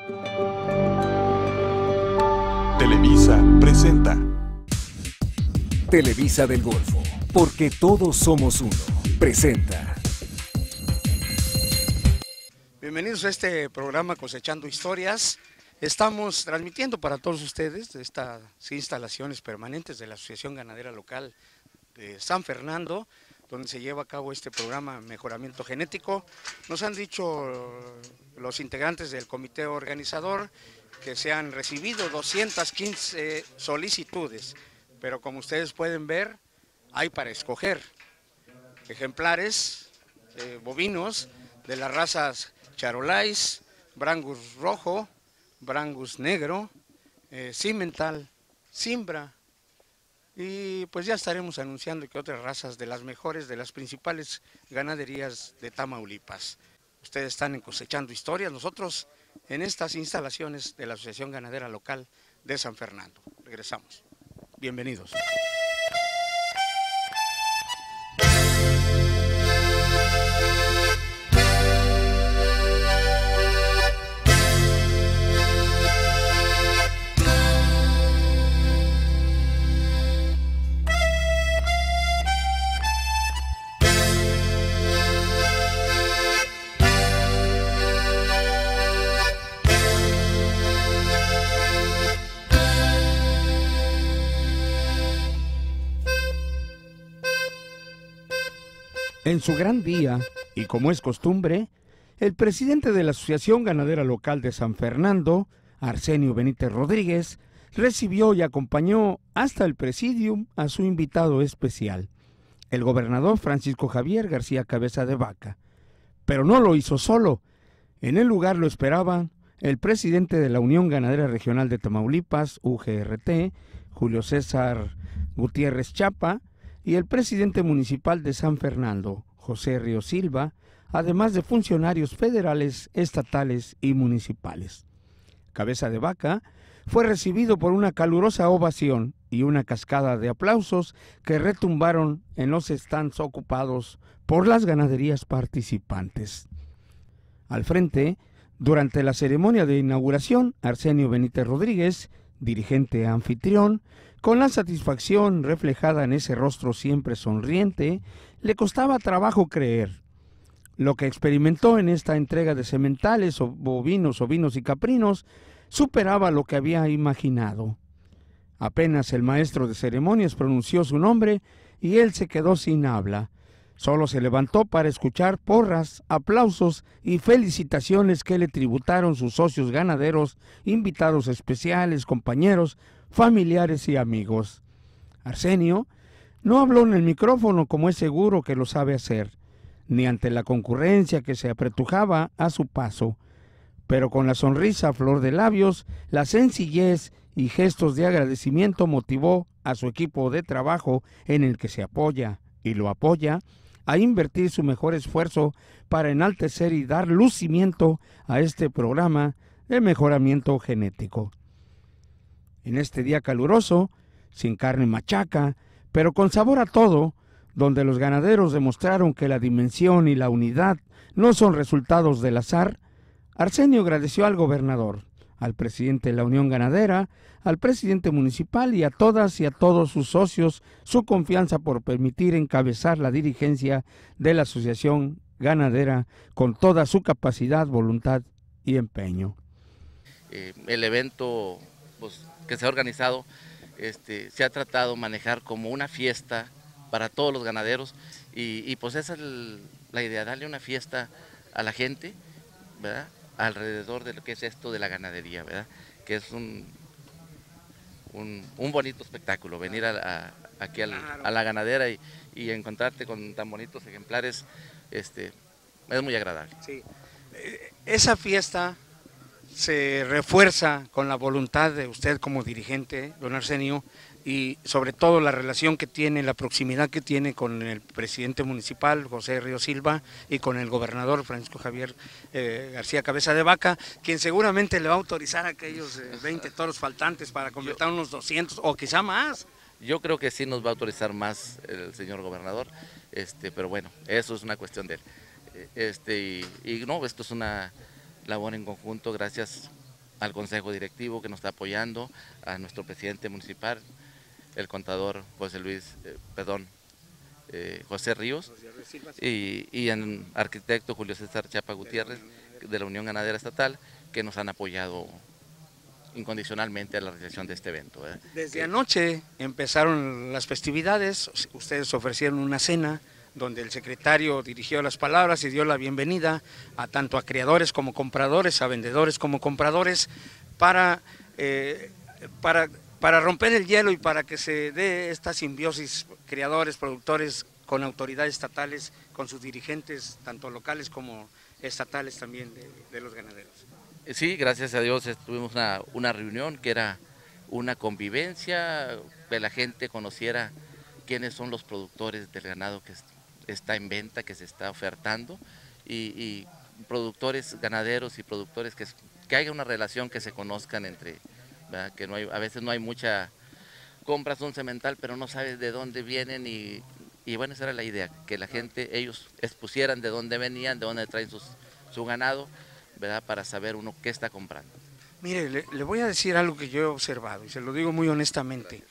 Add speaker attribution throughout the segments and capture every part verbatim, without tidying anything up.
Speaker 1: Televisa presenta
Speaker 2: Televisa del Golfo, porque todos somos uno, presenta.
Speaker 3: Bienvenidos a este programa Cosechando Historias. Estamos transmitiendo para todos ustedes de estas instalaciones permanentes de la Asociación Ganadera Local de San Fernando, donde se lleva a cabo este programa Mejoramiento Genético. Nos han dicho los integrantes del comité organizador que se han recibido doscientas quince solicitudes, pero como ustedes pueden ver, hay para escoger ejemplares eh, bovinos de las razas Charolais, Brangus rojo, Brangus negro, eh, Cimental, Cimbra, y pues ya estaremos anunciando que otras razas de las mejores, de las principales ganaderías de Tamaulipas. Ustedes están en Cosechando Historias, nosotros en estas instalaciones de la Asociación Ganadera Local de San Fernando. Regresamos. Bienvenidos.
Speaker 4: En su gran día, y como es costumbre, el presidente de la Asociación Ganadera Local de San Fernando, Arsenio Benítez Rodríguez, recibió y acompañó hasta el presidium a su invitado especial, el gobernador Francisco Javier García Cabeza de Vaca. Pero no lo hizo solo. En el lugar lo esperaban el presidente de la Unión Ganadera Regional de Tamaulipas, U G R T, Julio César Gutiérrez Chapa, y el presidente municipal de San Fernando, José Río Silva, además de funcionarios federales, estatales y municipales. Cabeza de Vaca fue recibido por una calurosa ovación y una cascada de aplausos que retumbaron en los stands ocupados por las ganaderías participantes. Al frente, durante la ceremonia de inauguración, Arsenio Benítez Rodríguez, dirigente anfitrión, con la satisfacción reflejada en ese rostro siempre sonriente, le costaba trabajo creer. Lo que experimentó en esta entrega de sementales, bovinos, ovinos y caprinos, superaba lo que había imaginado. Apenas el maestro de ceremonias pronunció su nombre y él se quedó sin habla. Solo se levantó para escuchar porras, aplausos y felicitaciones que le tributaron sus socios ganaderos, invitados especiales, compañeros, familiares y amigos. Arsenio no habló en el micrófono como es seguro que lo sabe hacer, ni ante la concurrencia que se apretujaba a su paso, pero con la sonrisa a flor de labios, la sencillez y gestos de agradecimiento motivó a su equipo de trabajo en el que se apoya y lo apoya a invertir su mejor esfuerzo para enaltecer y dar lucimiento a este programa de mejoramiento genético. En este día caluroso, sin carne machaca, pero con sabor a todo, donde los ganaderos demostraron que la dimensión y la unidad no son resultados del azar, Arsenio agradeció al gobernador, al presidente de la Unión Ganadera, al presidente municipal y a todas y a todos sus socios su confianza por permitir encabezar la dirigencia de la Asociación Ganadera con toda su capacidad, voluntad y empeño.
Speaker 5: Eh, el evento pues, que se ha organizado este, se ha tratado de manejar como una fiesta para todos los ganaderos y, y pues esa es el, la idea, darle una fiesta a la gente, ¿verdad?, alrededor de lo que es esto de la ganadería, ¿verdad?, que es un, un, un bonito espectáculo, venir a, a, aquí al, a la ganadera y, y encontrarte con tan bonitos ejemplares, este, es muy agradable.
Speaker 3: Sí. Esa fiesta se refuerza con la voluntad de usted como dirigente, don Arsenio, y sobre todo la relación que tiene, la proximidad que tiene con el presidente municipal, José Río Silva, y con el gobernador Francisco Javier eh, García Cabeza de Vaca, quien seguramente le va a autorizar aquellos eh, veinte toros faltantes para completar yo, unos doscientos o quizá más.
Speaker 5: Yo creo que sí nos va a autorizar más el señor gobernador, este, pero bueno, eso es una cuestión de él. Este, y, y no, esto es una labor en conjunto, gracias al Consejo Directivo que nos está apoyando, a nuestro presidente municipal, el contador José Luis, eh, perdón, eh, José Ríos, y, y al arquitecto Julio César Chapa Gutiérrez de la Unión Ganadera Estatal, que nos han apoyado incondicionalmente a la realización de este evento. ¿eh?
Speaker 3: Desde anoche empezaron las festividades, ustedes ofrecieron una cena donde el secretario dirigió las palabras y dio la bienvenida a tanto a criadores como compradores, a vendedores como compradores, para, eh, para, para romper el hielo y para que se dé esta simbiosis, criadores, productores, con autoridades estatales, con sus dirigentes, tanto locales como estatales también de, de los ganaderos.
Speaker 5: Sí, gracias a Dios tuvimos una, una reunión que era una convivencia, que la gente conociera quiénes son los productores del ganado que está en venta, que se está ofertando, y, y productores ganaderos y productores que, que haya una relación, que se conozcan entre, ¿verdad? Que no hay, a veces no hay mucha, compras un semental pero no sabes de dónde vienen y, y bueno, esa era la idea, que la gente, ellos expusieran de dónde venían, de dónde traen sus, su ganado, ¿verdad? Para saber uno qué está comprando.
Speaker 3: Mire, le, le voy a decir algo que yo he observado y se lo digo muy honestamente.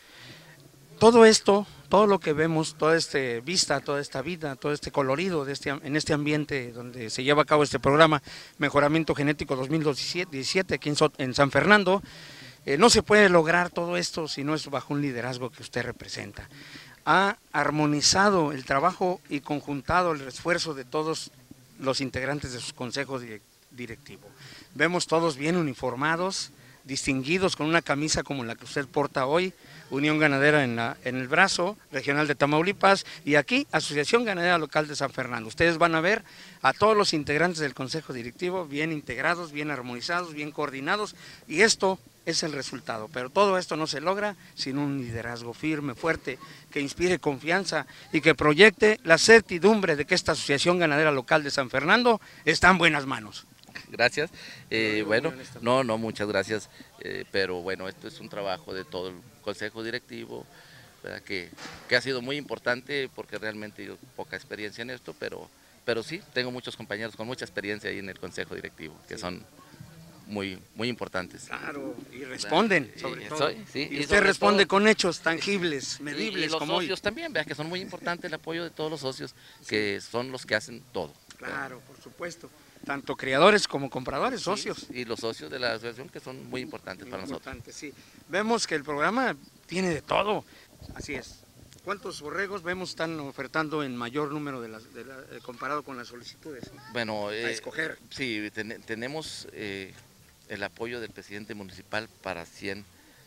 Speaker 3: Todo esto, todo lo que vemos, toda esta vista, toda esta vida, todo este colorido de este, en este ambiente donde se lleva a cabo este programa Mejoramiento Genético dos mil diecisiete aquí en, en San Fernando, eh, no se puede lograr todo esto si no es bajo un liderazgo que usted representa. Ha armonizado el trabajo y conjuntado el esfuerzo de todos los integrantes de sus consejos directivos. Vemos todos bien uniformados, distinguidos con una camisa como la que usted porta hoy, Unión Ganadera en, la, en el brazo, Regional de Tamaulipas, y aquí Asociación Ganadera Local de San Fernando. Ustedes van a ver a todos los integrantes del Consejo Directivo bien integrados, bien armonizados, bien coordinados, y esto es el resultado. Pero todo esto no se logra sin un liderazgo firme, fuerte, que inspire confianza y que proyecte la certidumbre de que esta Asociación Ganadera Local de San Fernando está en buenas manos.
Speaker 5: Gracias. Eh, bueno, no, no, muchas gracias, eh, pero bueno, esto es un trabajo de todo el Consejo Directivo, ¿verdad? Que, que ha sido muy importante porque realmente yo poca experiencia en esto, pero, pero sí, tengo muchos compañeros con mucha experiencia ahí en el Consejo Directivo, que sí. son muy, muy importantes.
Speaker 3: Claro, y responden, sobre
Speaker 5: y,
Speaker 3: todo.
Speaker 5: Soy, sí,
Speaker 3: y,
Speaker 5: y
Speaker 3: usted responde
Speaker 5: todo,
Speaker 3: con hechos tangibles, medibles.
Speaker 5: Y, y los
Speaker 3: como
Speaker 5: socios
Speaker 3: hoy.
Speaker 5: también, ¿verdad? Que son muy importantes, el apoyo de todos los socios, que sí. son los que hacen todo.
Speaker 3: Claro, por supuesto. Tanto criadores como compradores, socios.
Speaker 5: Sí, y los socios de la asociación que son muy importantes muy para importante, nosotros.
Speaker 3: Sí. Vemos que el programa tiene de todo, así es. ¿Cuántos borregos vemos están ofertando en mayor número de las, de la, eh, comparado con las solicitudes?
Speaker 5: Bueno,
Speaker 3: eh, a escoger.
Speaker 5: Sí, ten, tenemos eh, el apoyo del presidente municipal para cien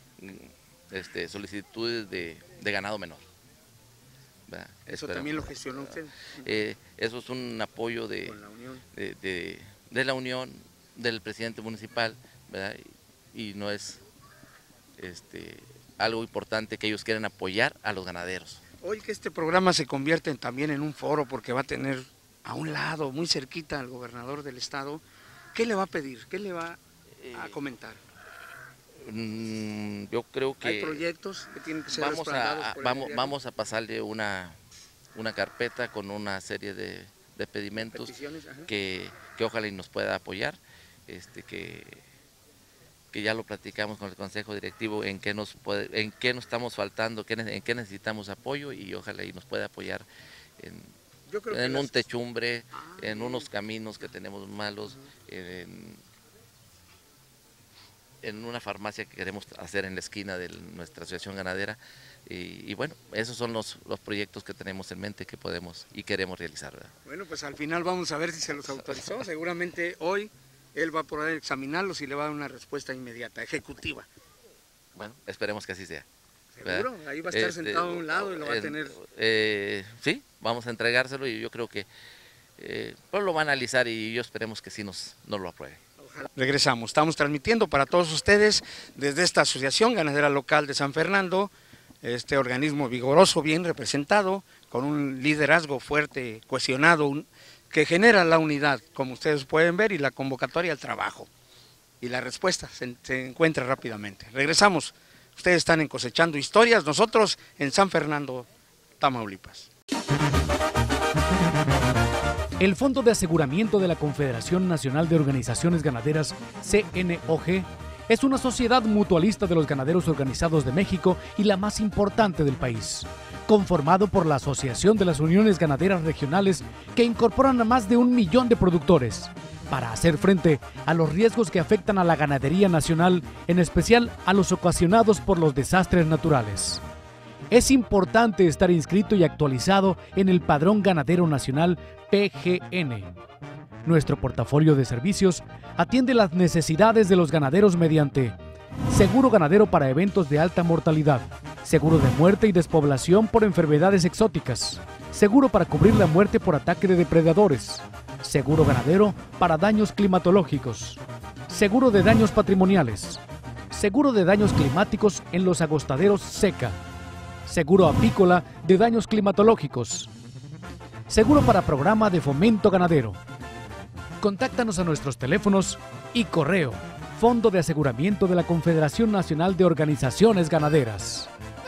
Speaker 5: este, solicitudes de, de ganado menor. ¿verdad?
Speaker 3: ¿Eso
Speaker 5: Esperamos.
Speaker 3: también lo gestionó usted?
Speaker 5: Eh, eso es un apoyo de,
Speaker 3: Con la Unión.
Speaker 5: de, de, de la Unión, del presidente municipal, ¿verdad? Y, y no es este, algo importante que ellos quieren apoyar a los ganaderos.
Speaker 3: Hoy que este programa se convierte en, también en un foro porque va a tener a un lado, muy cerquita al gobernador del estado, ¿qué le va a pedir? ¿Qué le va a comentar?
Speaker 5: Mm, yo creo que...
Speaker 3: ¿Hay proyectos que tienen que ser
Speaker 5: vamos a,
Speaker 3: por
Speaker 5: vamos, vamos a pasarle una, una carpeta con una serie de, de pedimentos que, que ojalá y nos pueda apoyar, este, que, que ya lo platicamos con el Consejo Directivo en qué nos, puede, en qué nos estamos faltando, qué, en qué necesitamos apoyo y ojalá y nos pueda apoyar en,
Speaker 3: Yo creo
Speaker 5: en
Speaker 3: que
Speaker 5: un
Speaker 3: las...
Speaker 5: techumbre,
Speaker 3: ah,
Speaker 5: en
Speaker 3: bien.
Speaker 5: unos caminos que tenemos malos, uh-huh. en, en una farmacia que queremos hacer en la esquina de nuestra asociación ganadera y, y bueno, esos son los, los proyectos que tenemos en mente que podemos y queremos realizar, ¿verdad?
Speaker 3: Bueno, pues al final vamos a ver si se los autorizó, seguramente hoy él va a poder examinarlos y le va a dar una respuesta inmediata, ejecutiva.
Speaker 5: Bueno, esperemos que así sea.
Speaker 3: ¿Seguro?
Speaker 5: ¿verdad?
Speaker 3: Ahí va a estar
Speaker 5: este,
Speaker 3: sentado a un lado y lo va
Speaker 5: eh,
Speaker 3: a tener...
Speaker 5: Eh, sí, vamos a entregárselo y yo creo que eh, pues lo va a analizar y yo esperemos que sí nos, nos lo apruebe.
Speaker 3: Regresamos, estamos transmitiendo para todos ustedes desde esta Asociación Ganadera Local de San Fernando, este organismo vigoroso, bien representado, con un liderazgo fuerte, cohesionado, un, que genera la unidad, como ustedes pueden ver, y la convocatoria al trabajo. Y la respuesta se, se encuentra rápidamente. Regresamos, ustedes están en Cosechando Historias, nosotros en San Fernando, Tamaulipas.
Speaker 2: El Fondo de Aseguramiento de la Confederación Nacional de Organizaciones Ganaderas, C N O G,
Speaker 1: es una sociedad mutualista de los ganaderos organizados de México y la más importante del país, conformado por la Asociación de las Uniones Ganaderas Regionales, que incorporan a más de un millón de productores para hacer frente a los riesgos que afectan a la ganadería nacional, en especial a los ocasionados por los desastres naturales. Es importante estar inscrito y actualizado en el Padrón Ganadero Nacional P G N. Nuestro portafolio de servicios atiende las necesidades de los ganaderos mediante seguro ganadero para eventos de alta mortalidad, seguro de muerte y despoblación por enfermedades exóticas, seguro para cubrir la muerte por ataque de depredadores, seguro ganadero para daños climatológicos, seguro de daños patrimoniales, seguro de daños climáticos en los agostaderos seca, seguro apícola de daños climatológicos, seguro para programa de fomento ganadero. Contáctanos a nuestros teléfonos y correo Fondo de Aseguramiento de la Confederación Nacional de Organizaciones Ganaderas.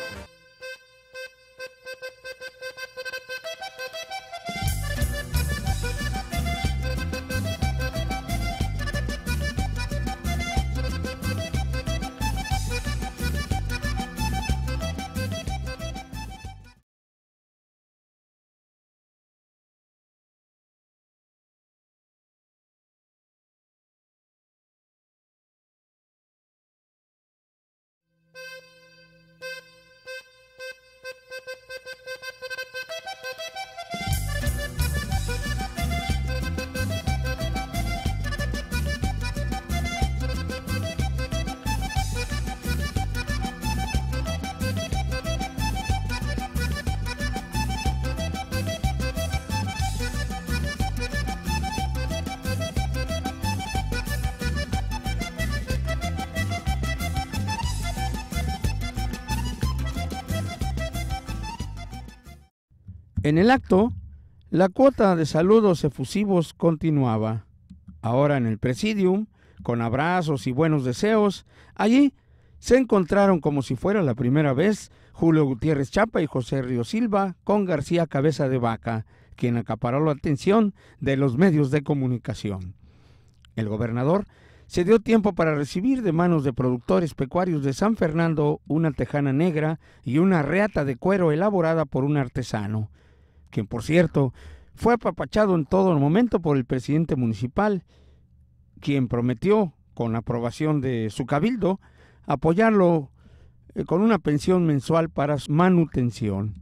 Speaker 4: En el acto, la cuota de saludos efusivos continuaba. Ahora en el presidium, con abrazos y buenos deseos, allí se encontraron como si fuera la primera vez Julio Gutiérrez Chapa y José Río Silva con García Cabeza de Vaca, quien acaparó la atención de los medios de comunicación. El gobernador se dio tiempo para recibir de manos de productores pecuarios de San Fernando una tejana negra y una reata de cuero elaborada por un artesano, quien por cierto fue apapachado en todo momento por el presidente municipal, quien prometió, con aprobación de su cabildo, apoyarlo eh, con una pensión mensual para su manutención.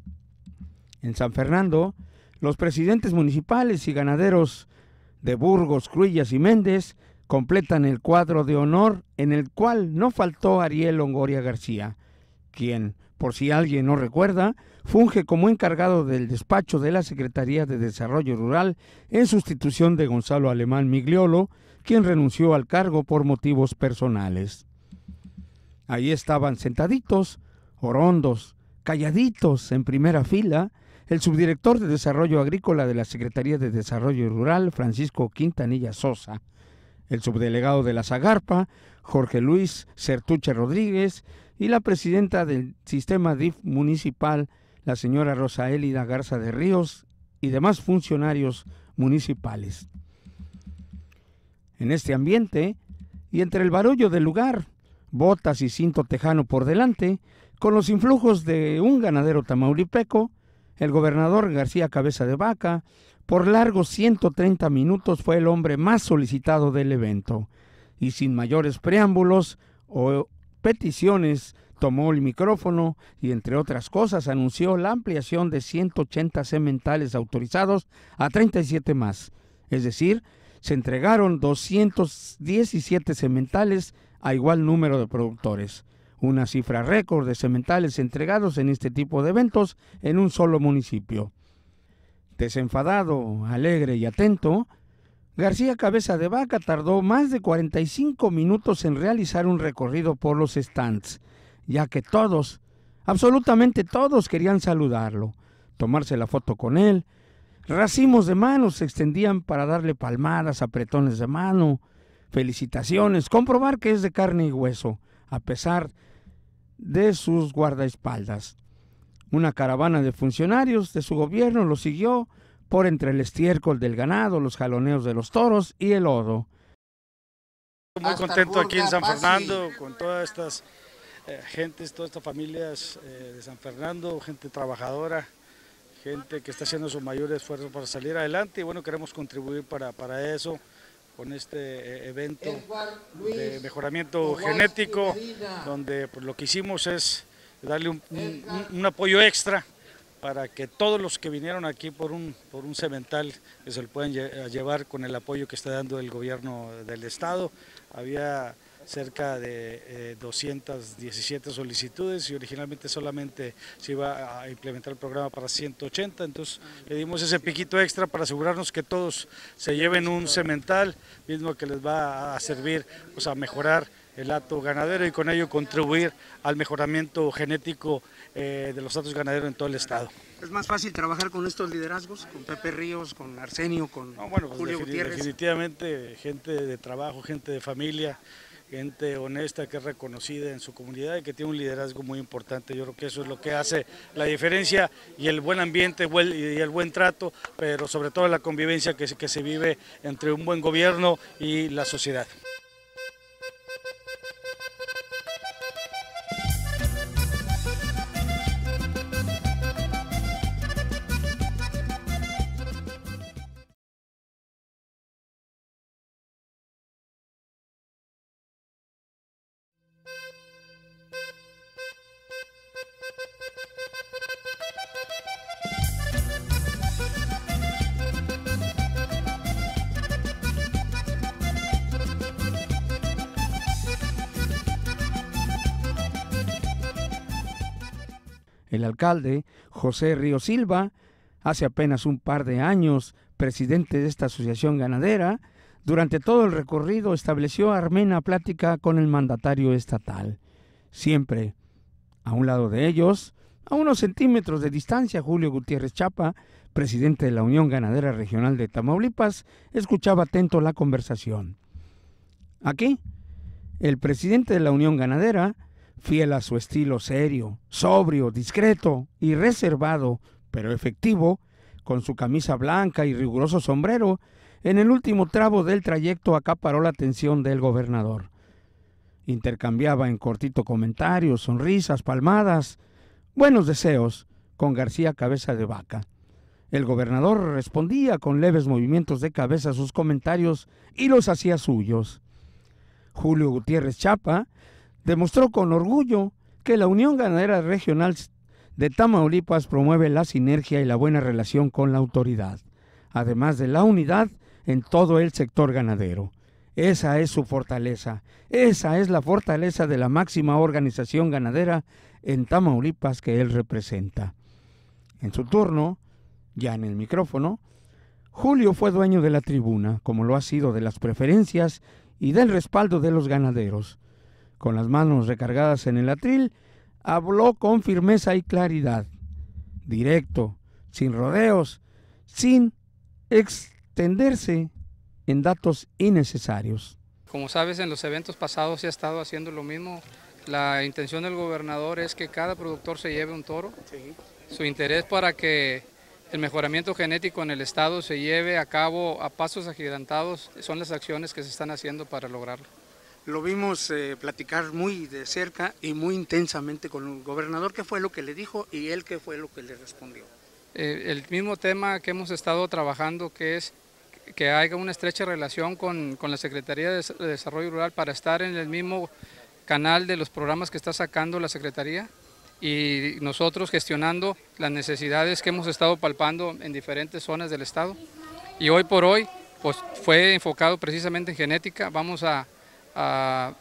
Speaker 4: En San Fernando, los presidentes municipales y ganaderos de Burgos, Cruillas y Méndez completan el cuadro de honor, en el cual no faltó Ariel Longoria García, quien, por si alguien no recuerda, funge como encargado del despacho de la Secretaría de Desarrollo Rural en sustitución de Gonzalo Alemán Migliolo, quien renunció al cargo por motivos personales. Ahí estaban sentaditos, orondos, calladitos en primera fila, el subdirector de Desarrollo Agrícola de la Secretaría de Desarrollo Rural, Francisco Quintanilla Sosa, el subdelegado de la Zagarpa, Jorge Luis Certuche Rodríguez, y la presidenta del sistema D I F municipal, la señora Rosa Élida Garza de Ríos, y demás funcionarios municipales. En este ambiente, y entre el barullo del lugar, botas y cinto tejano por delante, con los influjos de un ganadero tamaulipeco, el gobernador García Cabeza de Vaca, por largos ciento treinta minutos fue el hombre más solicitado del evento, y sin mayores preámbulos o peticiones, tomó el micrófono y, entre otras cosas, anunció la ampliación de ciento ochenta sementales autorizados a treinta y siete más. Es decir, se entregaron doscientos diecisiete sementales a igual número de productores. Una cifra récord de sementales entregados en este tipo de eventos en un solo municipio. Desenfadado, alegre y atento, García Cabeza de Vaca tardó más de cuarenta y cinco minutos en realizar un recorrido por los stands, ya que todos, absolutamente todos querían saludarlo, tomarse la foto con él. Racimos de manos se extendían para darle palmadas, apretones de mano, felicitaciones, comprobar que es de carne y hueso, a pesar de sus guardaespaldas. Una caravana de funcionarios de su gobierno lo siguió por entre el estiércol del ganado, los jaloneos de los toros y el lodo.
Speaker 6: Muy contento aquí en San Fernando con todas estas eh, gentes, todas estas familias eh, de San Fernando, gente trabajadora, gente que está haciendo su mayor esfuerzo para salir adelante y bueno, queremos contribuir para, para eso con este eh, evento de mejoramiento genético, donde pues, lo que hicimos es darle un, un, un apoyo extra para que todos los que vinieron aquí por un, por un semental que se lo puedan llevar con el apoyo que está dando el gobierno del estado. Había cerca de eh, doscientas diecisiete solicitudes y originalmente solamente se iba a implementar el programa para ciento ochenta, entonces le dimos ese piquito extra para asegurarnos que todos se lleven un semental, mismo que les va a servir pues, a mejorar el hato ganadero y con ello contribuir al mejoramiento genético eh, de los hatos ganaderos en todo el estado.
Speaker 3: ¿Es más fácil trabajar con estos liderazgos, con Pepe Ríos, con Arsenio, con
Speaker 6: no, bueno, pues
Speaker 3: Julio Gutiérrez?
Speaker 6: Definitivamente gente de trabajo, gente de familia, gente honesta que es reconocida en su comunidad y que tiene un liderazgo muy importante. Yo creo que eso es lo que hace la diferencia y el buen ambiente y el buen trato, pero sobre todo la convivencia que se, que se vive entre un buen gobierno y la sociedad.
Speaker 4: El alcalde, José Ríos Silva, hace apenas un par de años presidente de esta asociación ganadera, durante todo el recorrido estableció amena plática con el mandatario estatal. Siempre, a un lado de ellos, a unos centímetros de distancia, Julio Gutiérrez Chapa, presidente de la Unión Ganadera Regional de Tamaulipas, escuchaba atento la conversación. Aquí, el presidente de la Unión Ganadera, fiel a su estilo serio, sobrio, discreto y reservado, pero efectivo, con su camisa blanca y riguroso sombrero, en el último tramo del trayecto acaparó la atención del gobernador. Intercambiaba en cortito comentarios, sonrisas, palmadas, buenos deseos con García Cabeza de Vaca. El gobernador respondía con leves movimientos de cabeza a sus comentarios y los hacía suyos. Julio Gutiérrez Chapa demostró con orgullo que la Unión Ganadera Regional de Tamaulipas promueve la sinergia y la buena relación con la autoridad, además de la unidad en todo el sector ganadero. Esa es su fortaleza, esa es la fortaleza de la máxima organización ganadera en Tamaulipas que él representa. En su turno, ya en el micrófono, Julio fue dueño de la tribuna, como lo ha sido de las preferencias y del respaldo de los ganaderos. Con las manos recargadas en el atril, habló con firmeza y claridad, directo, sin rodeos, sin extenderse en datos innecesarios.
Speaker 7: Como sabes, en los eventos pasados se ha estado haciendo lo mismo. La intención del gobernador es que cada productor se lleve un toro. Sí. Su interés para que el mejoramiento genético en el estado se lleve a cabo a pasos agigantados son las acciones que se están haciendo para lograrlo.
Speaker 3: Lo vimos eh, platicar muy de cerca y muy intensamente con el gobernador. ¿Qué fue lo que le dijo y él qué fue lo que le respondió?
Speaker 7: Eh, el mismo tema que hemos estado trabajando, que es que haya una estrecha relación con, con la Secretaría de Desarrollo Rural para estar en el mismo canal de los programas que está sacando la Secretaría y nosotros gestionando las necesidades que hemos estado palpando en diferentes zonas del estado. Y hoy por hoy pues, fue enfocado precisamente en genética. Vamos a Uh,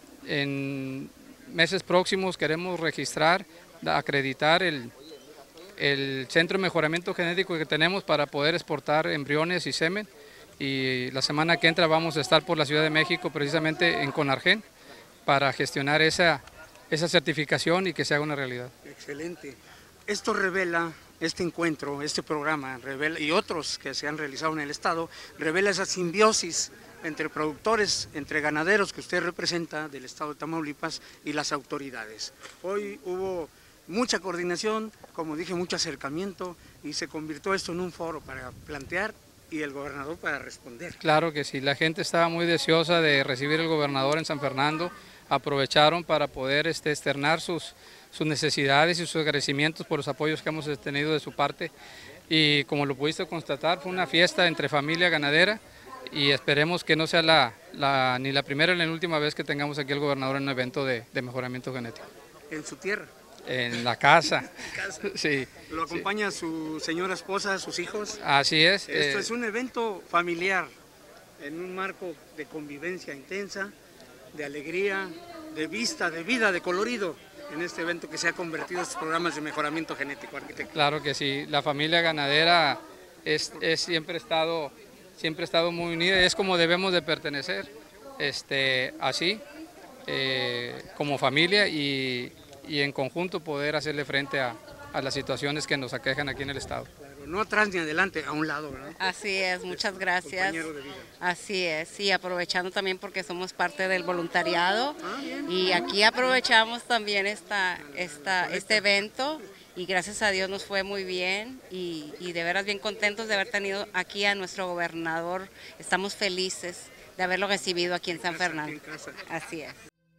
Speaker 7: en meses próximos queremos registrar, acreditar el, el centro de mejoramiento genético que tenemos para poder exportar embriones y semen, y la semana que entra vamos a estar por la Ciudad de México precisamente en Conargen para gestionar esa, esa certificación y que se haga una realidad.
Speaker 3: Excelente. Esto revela, este encuentro, este programa revela, y otros que se han realizado en el estado, revela esa simbiosis entre productores, entre ganaderos que usted representa del estado de Tamaulipas y las autoridades. Hoy hubo mucha coordinación, como dije, mucho acercamiento y se convirtió esto en un foro para plantear y el gobernador para responder.
Speaker 7: Claro que sí, la gente estaba muy deseosa de recibir al gobernador en San Fernando, aprovecharon para poder este, externar sus, sus necesidades y sus agradecimientos por los apoyos que hemos tenido de su parte, y como lo pudiste constatar, fue una fiesta entre familia ganadera, y esperemos que no sea la, la, ni la primera ni la última vez que tengamos aquí al gobernador en un evento de, de mejoramiento genético.
Speaker 3: En su tierra.
Speaker 7: En la casa.
Speaker 3: casa.
Speaker 7: Sí.
Speaker 3: ¿Lo acompaña
Speaker 7: sí.
Speaker 3: su señora esposa, sus hijos?
Speaker 7: Así es.
Speaker 3: Esto
Speaker 7: eh,
Speaker 3: es un evento familiar, en un marco de convivencia intensa, de alegría, de vista, de vida, de colorido, en este evento que se ha convertido en estos programas de mejoramiento genético, arquitecto.
Speaker 7: Claro que sí, la familia ganadera es, es siempre estado... siempre ha estado muy unida y es como debemos de pertenecer, este, así, eh, como familia y, y en conjunto poder hacerle frente a, a las situaciones que nos aquejan aquí en el estado.
Speaker 3: Claro, no atrás ni adelante, a un lado, ¿verdad?
Speaker 8: Así es, muchas gracias.
Speaker 3: Compañero de vida.
Speaker 8: Así es, y aprovechando también porque somos parte del voluntariado
Speaker 3: Ah, bien.
Speaker 8: y aquí aprovechamos también esta, esta, este evento. Y gracias a Dios nos fue muy bien y, y de veras bien contentos de haber tenido aquí a nuestro gobernador. Estamos felices de haberlo recibido aquí en San Fernando. Así es.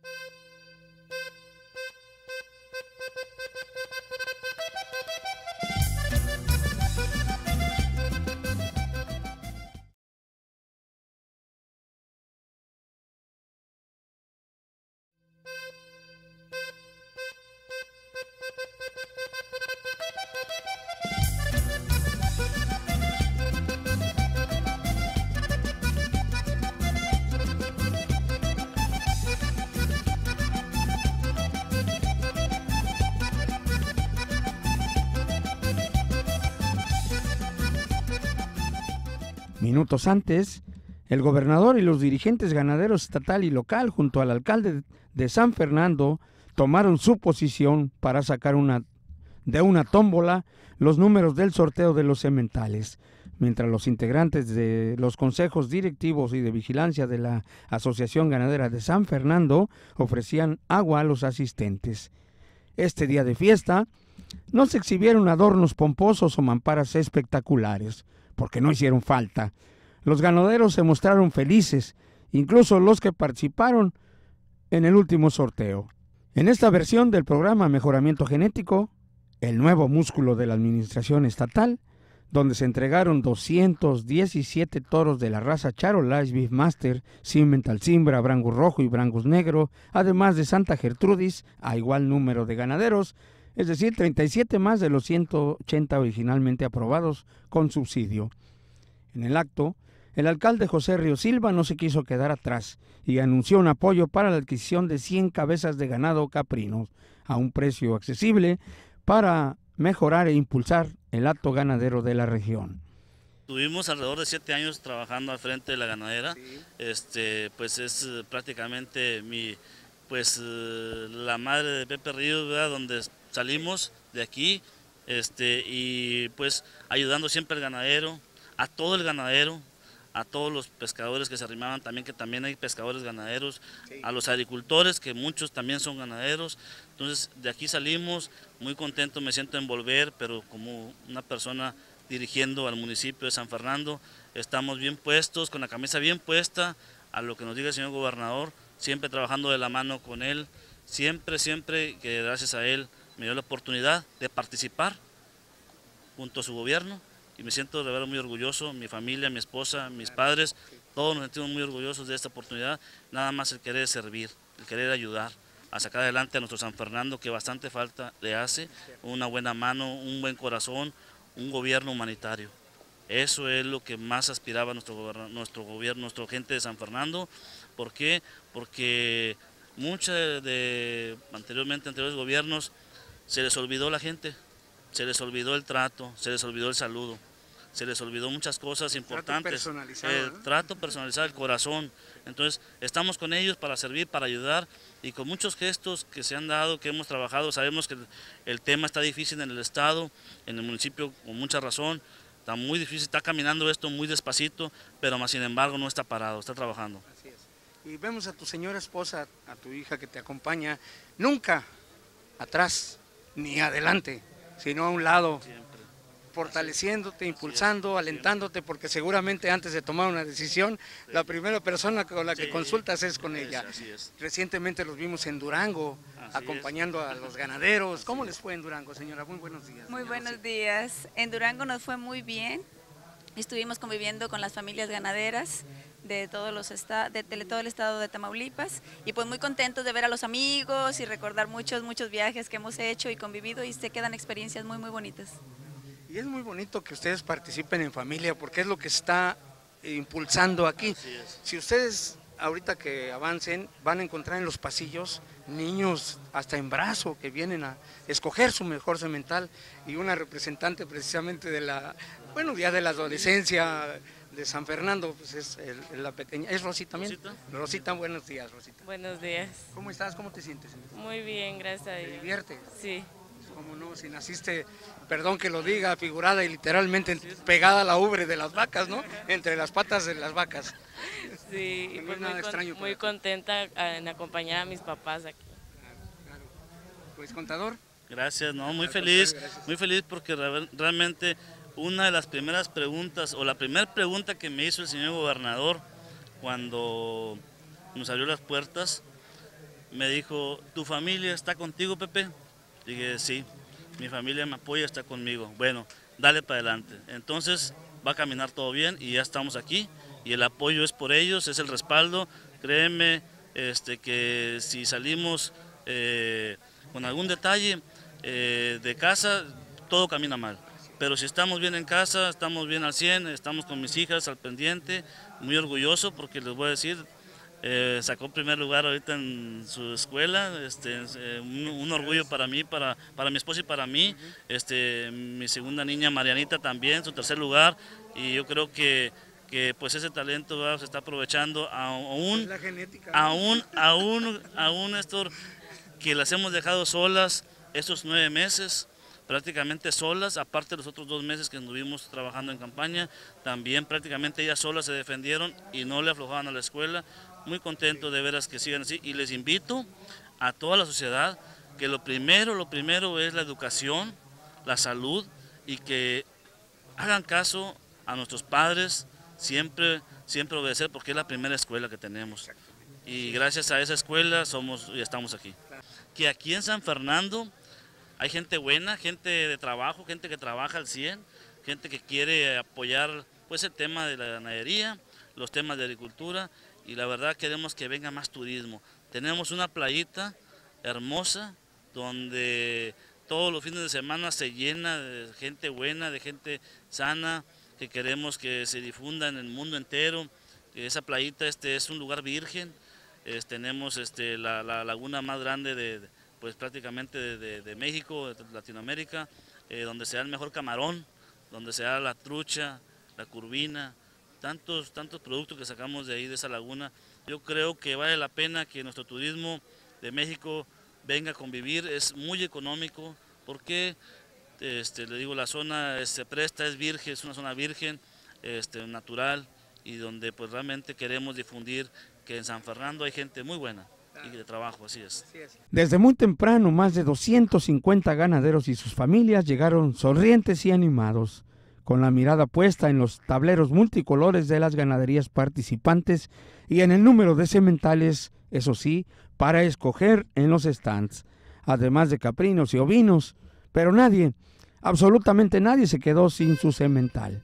Speaker 4: Minutos antes, el gobernador y los dirigentes ganaderos estatal y local junto al alcalde de San Fernando tomaron su posición para sacar una, de una tómbola los números del sorteo de los sementales, mientras los integrantes de los consejos directivos y de vigilancia de la Asociación Ganadera de San Fernando ofrecían agua a los asistentes. Este día de fiesta no se exhibieron adornos pomposos o mamparas espectaculares, porque no hicieron falta. Los ganaderos se mostraron felices, incluso los que participaron en el último sorteo. En esta versión del programa Mejoramiento Genético, el nuevo músculo de la administración estatal, donde se entregaron doscientos diecisiete toros de la raza Charolais Beefmaster, Simmental Simbra, Brangus Rojo y Brangus Negro, además de Santa Gertrudis, a igual número de ganaderos, es decir, treinta y siete más de los ciento ochenta originalmente aprobados con subsidio. En el acto, el alcalde José Río Silva no se quiso quedar atrás y anunció un apoyo para la adquisición de cien cabezas de ganado caprinos a un precio accesible para mejorar e impulsar el acto ganadero de la región.
Speaker 9: Tuvimos alrededor de siete años trabajando al frente de la ganadera, sí. este, pues es prácticamente mi, pues la madre de Pepe Ríos, ¿verdad? Donde salimos de aquí, este, y pues ayudando siempre al ganadero, a todo el ganadero, a todos los pescadores que se arrimaban también, que también hay pescadores ganaderos, sí. A los agricultores, que muchos también son ganaderos. Entonces de aquí salimos, muy contento, me siento en volver, pero como una persona dirigiendo al municipio de San Fernando, estamos bien puestos, con la camisa bien puesta, a lo que nos diga el señor gobernador, siempre trabajando de la mano con él, siempre, siempre, que gracias a él me dio la oportunidad de participar junto a su gobierno, y me siento de verdad muy orgulloso, mi familia, mi esposa, mis padres, todos nos sentimos muy orgullosos de esta oportunidad, nada más el querer servir, el querer ayudar a sacar adelante a nuestro San Fernando, que bastante falta le hace, una buena mano, un buen corazón, un gobierno humanitario. Eso es lo que más aspiraba nuestro gobierno, nuestro gobierno, nuestra gente de San Fernando. ¿Por qué? Porque muchos de, de anteriormente, anteriores gobiernos, se les olvidó la gente, se les olvidó el trato, se les olvidó el saludo, se les olvidó muchas cosas importantes.
Speaker 3: Trato personalizado,
Speaker 9: el
Speaker 3: ¿no?
Speaker 9: trato personalizado, el corazón. Entonces, estamos con ellos para servir, para ayudar, y con muchos gestos que se han dado, que hemos trabajado. Sabemos que el, el tema está difícil en el estado, en el municipio, con mucha razón. Está muy difícil, está caminando esto muy despacito, pero más sin embargo no está parado, está trabajando.
Speaker 3: Así es. Y vemos a tu señora esposa, a tu hija que te acompaña, nunca atrás ni adelante, sino a un lado.
Speaker 9: Siempre.
Speaker 3: fortaleciéndote, impulsando, alentándote, porque seguramente antes de tomar una decisión, la primera persona con la que sí, consultas es con ella.
Speaker 9: Así es.
Speaker 3: Recientemente los vimos en Durango, así acompañando es. a los ganaderos. ¿Cómo les fue en Durango, señora? Muy buenos días.
Speaker 10: Muy buenos días. En Durango nos fue muy bien. Estuvimos conviviendo con las familias ganaderas de, todos los esta de, de todo el estado de Tamaulipas y pues muy contentos de ver a los amigos y recordar muchos, muchos viajes que hemos hecho y convivido y se quedan experiencias muy, muy bonitas.
Speaker 3: Y es muy bonito que ustedes participen en familia porque es lo que está impulsando aquí. Si ustedes ahorita que avancen van a encontrar en los pasillos niños hasta en brazo que vienen a escoger su mejor semental y una representante precisamente de la, bueno, ya de la adolescencia de San Fernando, pues es el, la pequeña, ¿es Rosita también? Rosita. Rosita, buenos días, Rosita.
Speaker 11: Buenos días.
Speaker 3: ¿Cómo estás? ¿Cómo te sientes?
Speaker 11: Muy bien, gracias a Dios.
Speaker 3: ¿Te diviertes?
Speaker 11: Sí.
Speaker 3: ¿Cómo no? Si naciste, perdón que lo diga, figurada y literalmente pegada a la ubre de las vacas, ¿no? Entre las patas de las vacas.
Speaker 11: Sí, y pues muy, con, muy contenta en acompañar a mis papás aquí.
Speaker 3: Claro, claro. Pues, contador.
Speaker 9: Gracias, no, muy feliz, muy feliz porque realmente una de las primeras preguntas, o la primera pregunta que me hizo el señor gobernador cuando nos abrió las puertas, me dijo, ¿tu familia está contigo, Pepe? Dije, sí, mi familia me apoya, está conmigo. Bueno, dale para adelante. Entonces va a caminar todo bien y ya estamos aquí y el apoyo es por ellos, es el respaldo. Créeme este, que si salimos eh, con algún detalle eh, de casa, todo camina mal. Pero si estamos bien en casa, estamos bien al cien, estamos con mis hijas al pendiente, muy orgulloso porque les voy a decir, Eh, sacó primer lugar ahorita en su escuela, este, eh, un, un orgullo para mí, para, para mi esposa y para mí, este, mi segunda niña Marianita también, su tercer lugar, y yo creo que, que pues ese talento ¿verdad? Se está aprovechando aún,
Speaker 3: la genética, ¿no?
Speaker 9: aún, aún, aún, Néstor, que las hemos dejado solas estos nueve meses, prácticamente solas, aparte de los otros dos meses que estuvimos trabajando en campaña, también prácticamente ellas solas se defendieron y no le aflojaban a la escuela. Muy contento de veras que sigan así y les invito a toda la sociedad que lo primero, lo primero es la educación, la salud y que hagan caso a nuestros padres, siempre, siempre obedecer porque es la primera escuela que tenemos y gracias a esa escuela somos y estamos aquí. Que aquí en San Fernando hay gente buena, gente de trabajo, gente que trabaja al cien, gente que quiere apoyar pues el tema de la ganadería, los temas de agricultura y la verdad queremos que venga más turismo. Tenemos una playita hermosa donde todos los fines de semana se llena de gente buena, de gente sana, que queremos que se difunda en el mundo entero. Esa playita este, es un lugar virgen, es, tenemos este, la, la laguna más grande de, de pues prácticamente de, de, de México, de Latinoamérica, eh, donde se da el mejor camarón, donde se da la trucha, la curvina, tantos, tantos productos que sacamos de ahí, de esa laguna. Yo creo que vale la pena que nuestro turismo de México venga a convivir, es muy económico, porque este, le digo, la zona se presta, es virgen, es una zona virgen, este, natural, y donde pues realmente queremos difundir que en San Fernando hay gente muy buena y de trabajo, así es.
Speaker 4: Desde muy temprano, más de doscientos cincuenta ganaderos y sus familias llegaron sonrientes y animados, con la mirada puesta en los tableros multicolores de las ganaderías participantes y en el número de sementales, eso sí, para escoger en los stands, además de caprinos y ovinos, pero nadie, absolutamente nadie se quedó sin su semental.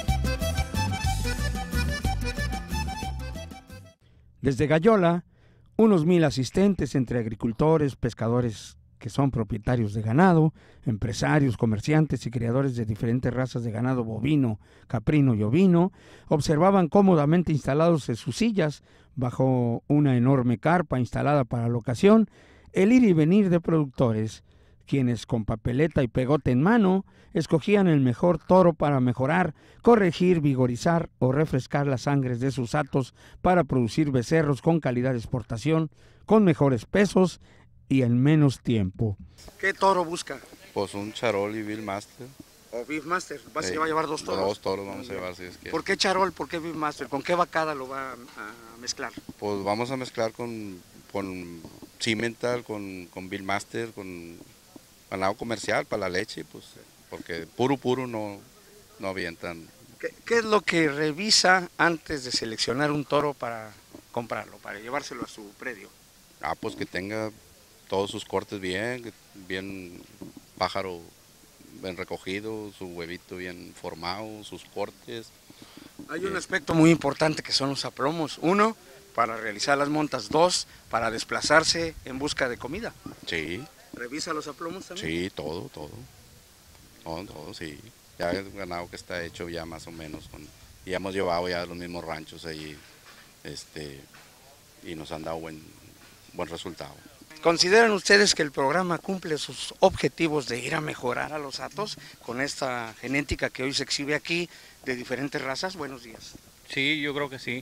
Speaker 4: Desde Gallola, Unos mil asistentes entre agricultores, pescadores que son propietarios de ganado, empresarios, comerciantes y criadores de diferentes razas de ganado bovino, caprino y ovino, observaban cómodamente instalados en sus sillas, bajo una enorme carpa instalada para la ocasión, el ir y venir de productores, quienes con papeleta y pegote en mano escogían el mejor toro para mejorar, corregir, vigorizar o refrescar las sangres de sus hatos para producir becerros con calidad de exportación, con mejores pesos y en menos tiempo.
Speaker 3: ¿Qué toro busca?
Speaker 12: Pues un Charol y Bill Master.
Speaker 3: ¿O Beef Master? ¿Vas
Speaker 12: Sí,
Speaker 3: a llevar dos toros?
Speaker 12: Dos toros vamos a llevar, si es que.
Speaker 3: ¿Por qué Charol? ¿Por qué Beef Master? ¿Con qué vacada lo va a, a mezclar?
Speaker 12: Pues vamos a mezclar con, con Cimental, con, con Bill Master, con ganado comercial para la leche, pues porque puro puro no, no avientan.
Speaker 3: ¿Qué, ¿Qué es lo que revisa antes de seleccionar un toro para comprarlo, para llevárselo a su predio?
Speaker 12: Ah, pues que tenga todos sus cortes bien, que bien pájaro bien recogido, su huevito bien formado, sus cortes.
Speaker 3: Hay un aspecto muy importante que son los aplomos. Uno, para realizar las montas. Dos, para desplazarse en busca de comida.
Speaker 12: Sí.
Speaker 3: ¿Revisa los aplomos también?
Speaker 12: Sí, todo, todo. Todo, todo, sí. Ya el ganado que está hecho ya más o menos. Con, y hemos llevado ya los mismos ranchos ahí, este, y nos han dado buen, buen resultado.
Speaker 3: ¿Consideran ustedes que el programa cumple sus objetivos de ir a mejorar a los hatos con esta genética que hoy se exhibe aquí de diferentes razas? Buenos días.
Speaker 13: Sí, yo creo que sí.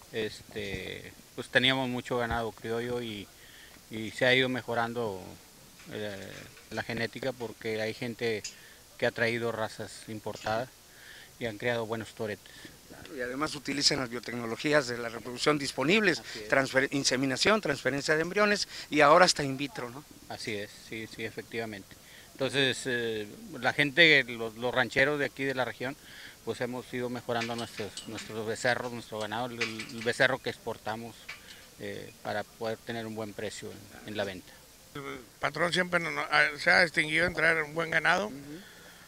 Speaker 13: Este, pues teníamos mucho ganado criollo y, y se ha ido mejorando eh, la genética porque hay gente que ha traído razas importadas y han creado buenos toretes.
Speaker 3: Y además utilizan las biotecnologías de la reproducción disponibles, transfer, inseminación, transferencia de embriones y ahora hasta in vitro, ¿no?
Speaker 13: Así es, sí, sí, efectivamente. Entonces, eh, la gente, los, los rancheros de aquí de la región, pues hemos ido mejorando nuestros, nuestros becerros, nuestro ganado, el, el becerro que exportamos eh, para poder tener un buen precio en, en la venta.
Speaker 14: El patrón siempre nos, se ha distinguido en traer un buen ganado uh-huh.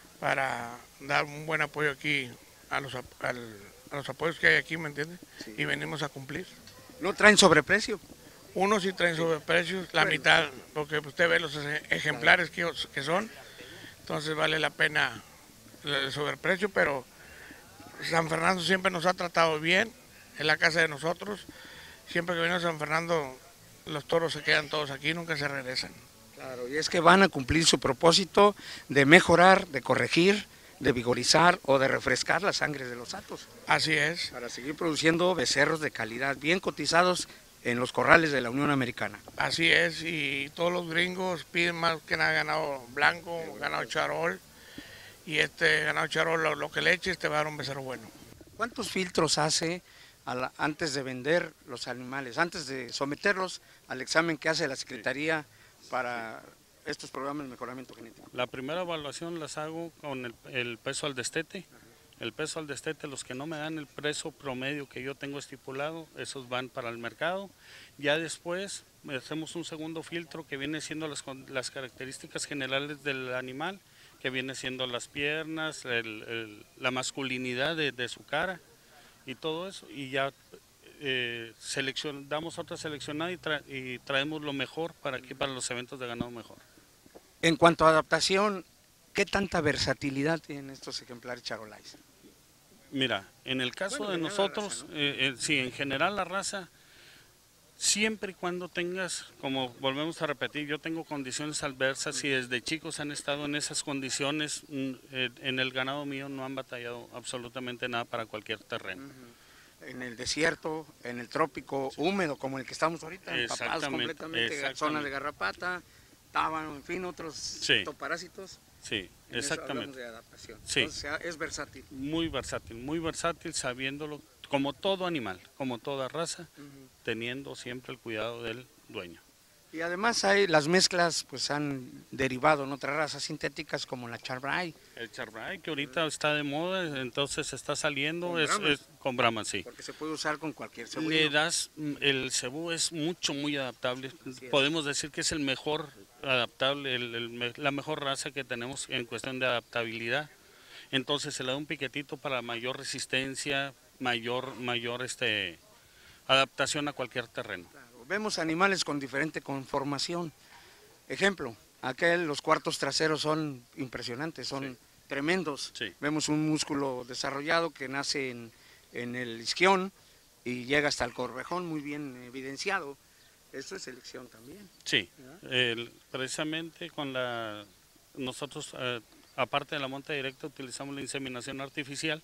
Speaker 14: para dar un buen apoyo aquí a los, al, a los apoyos que hay aquí, ¿me entiendes? Sí. Y venimos a cumplir.
Speaker 3: ¿No traen sobreprecio?
Speaker 14: Unos sí traen sobreprecios, la bueno, mitad, porque usted ve los ejemplares que, que son, entonces vale la pena el sobreprecio, pero San Fernando siempre nos ha tratado bien, en la casa de nosotros, siempre que viene a San Fernando los toros se quedan todos aquí, nunca se regresan.
Speaker 3: Claro, y es que van a cumplir su propósito de mejorar, de corregir, de vigorizar o de refrescar la sangre de los hatos.
Speaker 14: Así es.
Speaker 3: Para seguir produciendo becerros de calidad, bien cotizados en los corrales de la Unión Americana.
Speaker 14: Así es, y todos los gringos piden más que nada ganado blanco, bueno, ganado charol, y este ganado charol lo, lo que le eches te va a dar un becerro bueno.
Speaker 3: ¿Cuántos filtros hace a la, antes de vender los animales, antes de someterlos al examen que hace la Secretaría para estos programas de mejoramiento genético?
Speaker 15: La primera evaluación las hago con el, el peso al destete. El peso al destete, los que no me dan el peso promedio que yo tengo estipulado, esos van para el mercado. Ya después hacemos un segundo filtro que viene siendo las, las características generales del animal, que viene siendo las piernas, el, el, la masculinidad de, de su cara y todo eso. Y ya eh, seleccion, damos otra seleccionada y, tra y traemos lo mejor para aquí, para los eventos de ganado mejor.
Speaker 3: En cuanto a adaptación, ¿qué tanta versatilidad tienen estos ejemplares charolais?
Speaker 15: Mira, en el caso bueno, de nosotros, raza, ¿no? eh, eh, sí, en general la raza, siempre y cuando tengas, como volvemos a repetir, yo tengo condiciones adversas y desde chicos han estado en esas condiciones, eh, en el ganado mío no han batallado absolutamente nada para cualquier terreno.
Speaker 3: Uh-huh. En el desierto, en el trópico sí. húmedo como el que estamos ahorita, empapados completamente, zonas de garrapata, tábano, en fin, otros
Speaker 15: sí.
Speaker 3: parásitos.
Speaker 15: Sí, en exactamente.
Speaker 3: De adaptación.
Speaker 15: Sí.
Speaker 3: Entonces, es versátil.
Speaker 15: Muy versátil, muy versátil, sabiéndolo, como todo animal, como toda raza, uh-huh. teniendo siempre el cuidado del dueño.
Speaker 3: Y además hay las mezclas, pues han derivado en otras razas sintéticas como la Char-Bray.
Speaker 15: El Char-Bray que ahorita está de moda, entonces está saliendo
Speaker 3: con
Speaker 15: es, es con Brahma, sí.
Speaker 3: Porque se puede usar con cualquier cebú.
Speaker 15: Le das, el cebú es mucho, muy adaptable. Así Podemos es. decir que es el mejor adaptable, el, el, la mejor raza que tenemos en cuestión de adaptabilidad. Entonces se le da un piquetito para mayor resistencia, mayor, mayor este, adaptación a cualquier terreno.
Speaker 3: Claro. Vemos animales con diferente conformación. Ejemplo, aquel, los cuartos traseros son impresionantes, son sí. tremendos. Sí. Vemos un músculo desarrollado que nace en, en el isquión y llega hasta el corvejón, muy bien evidenciado. Esto es selección también.
Speaker 15: Sí, el, precisamente con la, nosotros, eh, aparte de la monta directa, utilizamos la inseminación artificial,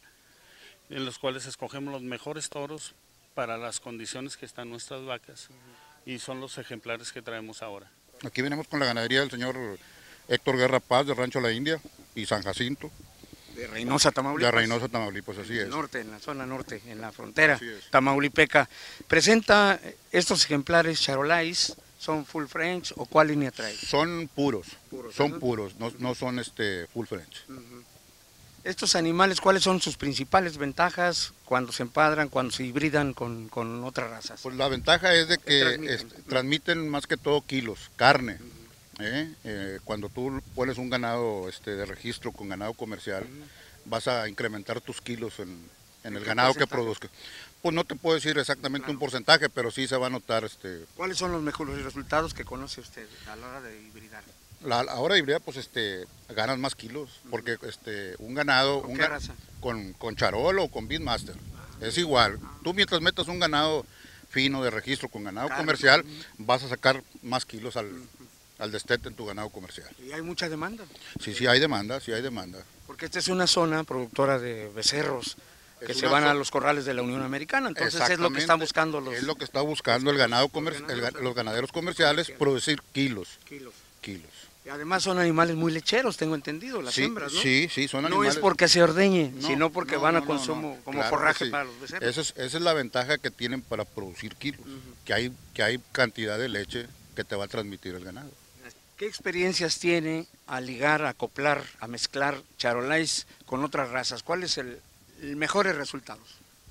Speaker 15: en los cuales escogemos los mejores toros para las condiciones que están nuestras vacas, uh-huh. y son los ejemplares que traemos ahora.
Speaker 16: Aquí venimos con la ganadería del señor Héctor Guerra Paz, de Rancho La India y San Jacinto.
Speaker 3: De Reynosa, Tamaulipas.
Speaker 16: De Reynosa, Tamaulipas, así es.
Speaker 3: Norte, en la zona norte, en la frontera tamaulipeca. Presenta estos ejemplares charolais, ¿son full French o cuál línea trae?
Speaker 16: Son puros, puros son ¿no? puros, no, no son este full French.
Speaker 3: Uh-huh. Estos animales, ¿cuáles son sus principales ventajas cuando se empadran, cuando se hibridan con, con otras razas?
Speaker 16: Pues la ventaja es de que transmiten, es, transmiten más que todo kilos, carne. Uh-huh. ¿Eh? Eh, cuando tú pones un ganado este, de registro con ganado comercial, uh-huh. vas a incrementar tus kilos en, en el ganado que produzca. Pues no te puedo decir exactamente claro. un porcentaje, pero sí se va a notar. Este...
Speaker 3: ¿Cuáles son los mejores resultados que conoce usted a la hora de hibridar?
Speaker 16: La, a la hora de hibridar, pues este, ganas más kilos, uh-huh. porque este, un ganado
Speaker 3: ¿Con
Speaker 16: un
Speaker 3: qué
Speaker 16: ga
Speaker 3: raza?
Speaker 16: Con, con charol o con Beatmaster, uh-huh. es igual. Uh-huh. Tú mientras metas un ganado fino de registro con ganado claro. comercial, uh-huh. vas a sacar más kilos al... Uh-huh. al destete en tu ganado comercial.
Speaker 3: ¿Y hay mucha demanda?
Speaker 16: Sí, sí hay demanda, sí hay demanda.
Speaker 3: Porque esta es una zona productora de becerros que se van a los corrales de la Unión Americana, entonces es lo que están buscando los...
Speaker 16: Es lo que está buscando el ganado comer el, los ganaderos comerciales, producir kilos.
Speaker 3: Kilos.
Speaker 16: Kilos.
Speaker 3: Y además son animales muy lecheros, tengo entendido, las
Speaker 16: sí,
Speaker 3: hembras, ¿no?
Speaker 16: Sí, sí, son animales...
Speaker 3: No es porque se ordeñe,
Speaker 16: no,
Speaker 3: sino porque
Speaker 16: no,
Speaker 3: van a
Speaker 16: no,
Speaker 3: consumo
Speaker 16: no, no.
Speaker 3: como
Speaker 16: Claro
Speaker 3: forraje
Speaker 16: sí.
Speaker 3: para los becerros.
Speaker 16: Esa es, esa es la ventaja que tienen para producir kilos, uh-huh. que, hay, que hay cantidad de leche que te va a transmitir el ganado.
Speaker 3: ¿Qué experiencias tiene a ligar, a acoplar, a mezclar charolais con otras razas? ¿Cuáles son los mejores resultados?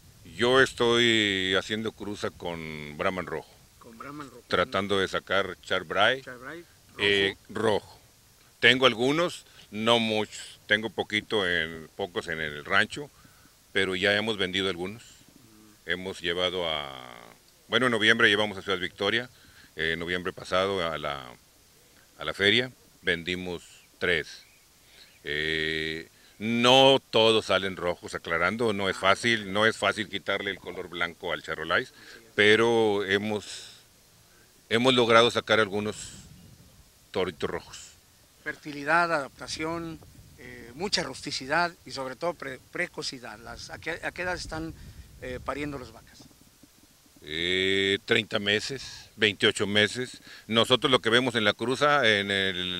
Speaker 17: Yo estoy haciendo cruza con Brahman rojo.
Speaker 3: Con Brahman rojo.
Speaker 17: Tratando de sacar Charbray,
Speaker 3: Charbray rojo.
Speaker 17: Eh, rojo. Tengo algunos, no muchos. Tengo poquito en, pocos en el rancho, pero ya hemos vendido algunos. Mm. Hemos llevado a... Bueno, en noviembre llevamos a Ciudad Victoria. En eh, noviembre pasado a la... a la feria, vendimos tres. Eh, no todos salen rojos, aclarando, no es fácil, no es fácil quitarle el color blanco al charolais, pero hemos, hemos logrado sacar algunos toritos rojos.
Speaker 3: Fertilidad, adaptación, eh, mucha rusticidad y sobre todo pre precocidad. Las, ¿a, qué, ¿A qué edad están eh, pariendo las vacas?
Speaker 17: Eh, treinta meses, veintiocho meses. Nosotros lo que vemos en la cruza, en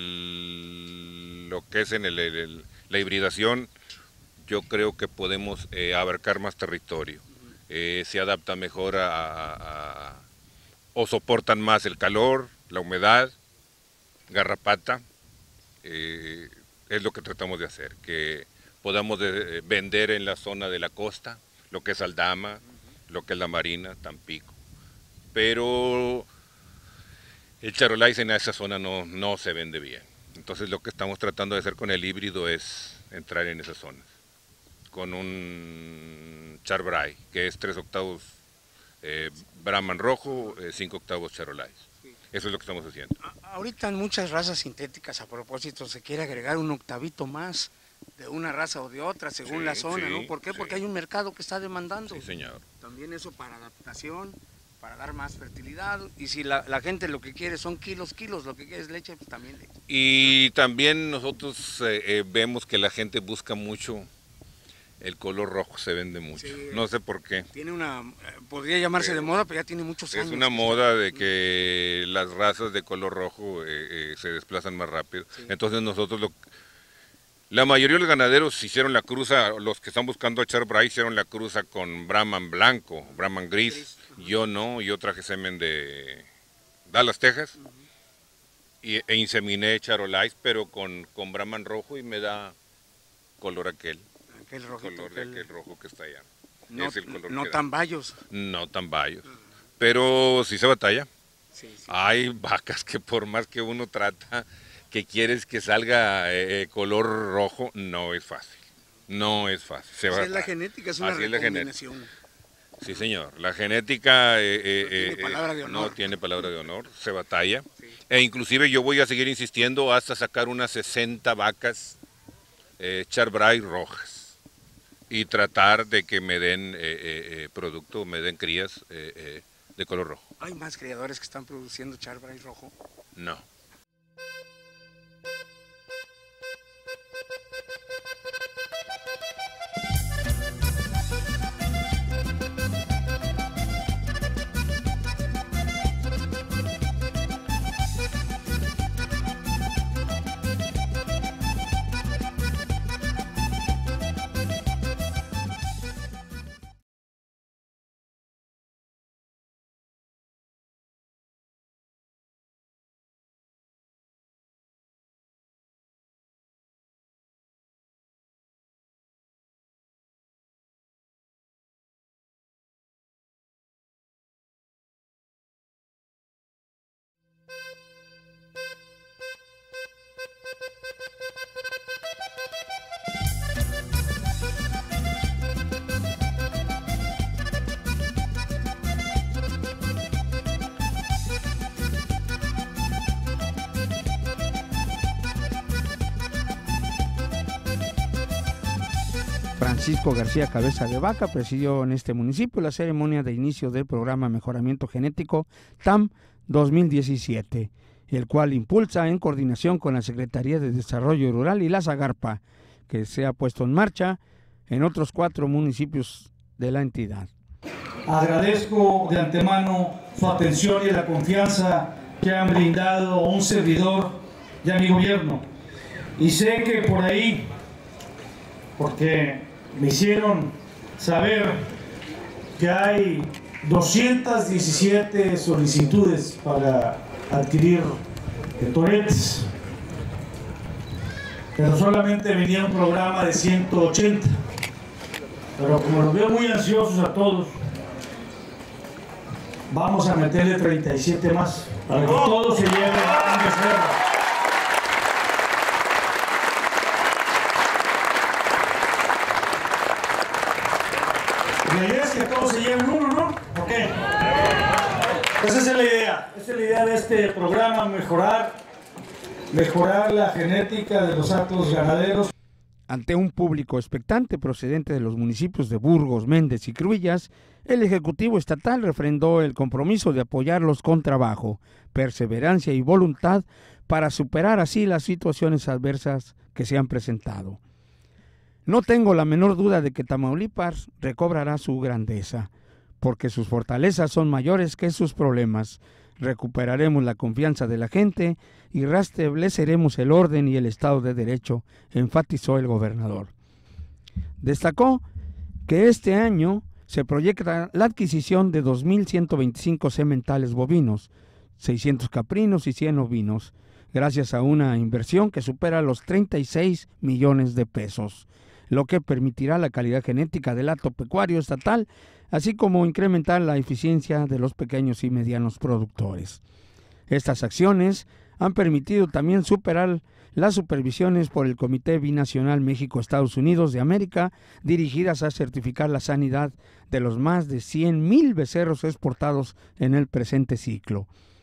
Speaker 17: el, lo que es en el, el, la hibridación, yo creo que podemos eh, abarcar más territorio. Eh, se adapta mejor a, a, a, o soportan más el calor, la humedad, garrapata. Eh, es lo que tratamos de hacer, que podamos de, vender en la zona de la costa, lo que es Aldama, lo que es la Marina, Tampico, pero el charolais en esa zona no, no se vende bien. Entonces lo que estamos tratando de hacer con el híbrido es entrar en esas zonas, con un charbray, que es tres octavos eh, Brahman rojo, eh, cinco octavos charolais. Eso es lo que estamos haciendo.
Speaker 3: Ahorita en muchas razas sintéticas, a propósito, se quiere agregar un octavito más de una raza o de otra, según sí, la zona, sí, ¿no? ¿Por qué? Sí. Porque hay un mercado que está demandando.
Speaker 17: Sí, señor.
Speaker 3: También eso para adaptación, para dar más fertilidad, y si la, la gente lo que quiere son kilos, kilos, lo que quiere es leche, pues también leche.
Speaker 17: Y también nosotros eh, eh, vemos que la gente busca mucho el color rojo, se vende mucho, sí, no sé por qué.
Speaker 3: Tiene una, podría llamarse pero de moda, pero ya tiene muchos años.
Speaker 17: Es una moda de que las razas de color rojo eh, eh, se desplazan más rápido, sí. Entonces nosotros lo... La mayoría de los ganaderos hicieron la cruza, los que están buscando a Charbray hicieron la cruza con Brahman blanco, Brahman gris, gris. Yo no, yo traje semen de Dallas, Texas, uh-huh. y, e inseminé charolais, pero con, con Brahman rojo y me da color aquel,
Speaker 3: aquel rojito,
Speaker 17: color de aquel... aquel rojo que está allá.
Speaker 3: No,
Speaker 17: es el color
Speaker 3: no
Speaker 17: que
Speaker 3: tan bayos.
Speaker 17: No tan bayos, uh-huh. Pero sí se batalla.
Speaker 3: Sí, sí.
Speaker 17: Hay vacas que por más que uno trata... que quieres que salga eh, color rojo, no es fácil, no es fácil. Se
Speaker 3: Así
Speaker 17: va
Speaker 3: es la genética, es una recombinación.
Speaker 17: Sí, señor. La genética eh, eh,
Speaker 3: no, tiene palabra de honor.
Speaker 17: no tiene palabra de honor, se batalla. Sí. E inclusive yo voy a seguir insistiendo hasta sacar unas sesenta vacas eh, Charbray rojas y tratar de que me den eh, eh, producto, me den crías eh, eh, de color rojo.
Speaker 3: ¿Hay más criadores que están produciendo Charbray rojo?
Speaker 17: No.
Speaker 4: Francisco García Cabeza de Vaca presidió en este municipio la ceremonia de inicio del programa Mejoramiento Genético T A M dos mil diecisiete, el cual impulsa en coordinación con la Secretaría de Desarrollo Rural y la Zagarpa, que se ha puesto en marcha en otros cuatro municipios de la entidad.
Speaker 18: Agradezco de antemano su atención y la confianza que han brindado a un servidor y a mi gobierno. Y sé que por ahí, porque me hicieron saber que hay doscientas diecisiete solicitudes para adquirir toretes, pero solamente venía un programa de ciento ochenta. Pero como los veo muy ansiosos a todos, vamos a meterle treinta y siete más para que todos se lleven un becerro. La idea es que todos se lleven uno, ¿no? ¿Ok? Esa es la idea. Esa es la idea de este programa, mejorar, mejorar la genética de los actos ganaderos.
Speaker 4: Ante un público expectante procedente de los municipios de Burgos, Méndez y Cruillas, el Ejecutivo Estatal refrendó el compromiso de apoyarlos con trabajo, perseverancia y voluntad para superar así las situaciones adversas que se han presentado. No tengo la menor duda de que Tamaulipas recobrará su grandeza, porque sus fortalezas son mayores que sus problemas. Recuperaremos la confianza de la gente y restableceremos el orden y el Estado de Derecho, enfatizó el gobernador. Destacó que este año se proyecta la adquisición de dos mil ciento veinticinco sementales bovinos, seiscientos caprinos y cien ovinos, gracias a una inversión que supera los treinta y seis millones de pesos, lo que permitirá la calidad genética del hato pecuario estatal, así como incrementar la eficiencia de los pequeños y medianos productores. Estas acciones han permitido también superar las supervisiones por el Comité Binacional México-Estados Unidos de América, dirigidas a certificar la sanidad de los más de cien mil becerros exportados en el presente ciclo.